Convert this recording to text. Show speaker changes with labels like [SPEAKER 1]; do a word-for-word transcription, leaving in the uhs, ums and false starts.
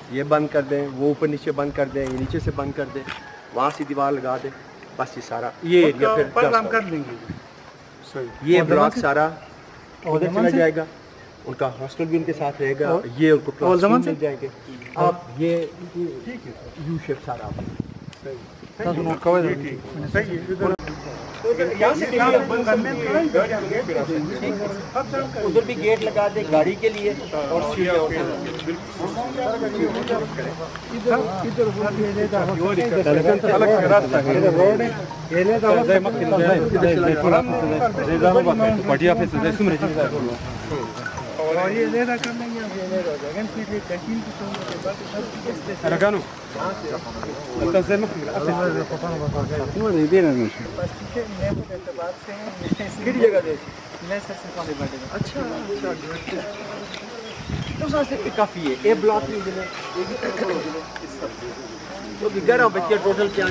[SPEAKER 1] یہ بند کر دیں، وہ اوپر نیچے بند کر دیں، یہ نیچے سے بند کر دیں، وہاں سے دیوار لگا دیں، بس یہ سارا یہ ایریا پھر
[SPEAKER 2] پروگرام کر دیں گے.
[SPEAKER 1] یہ بلاک سارا ادھر چلا جائے گا. ان کا ہاسٹل بھی ان کے ساتھ رہے گا. یہ ان کو کلاس روم مل جائیں گے. اب یہ یو شیپ سارا ادھر بھی گیٹ لگا دیں گاڑی کے لیے اور کافی ہے یہ بلاک گھر بچے ٹوٹل کیا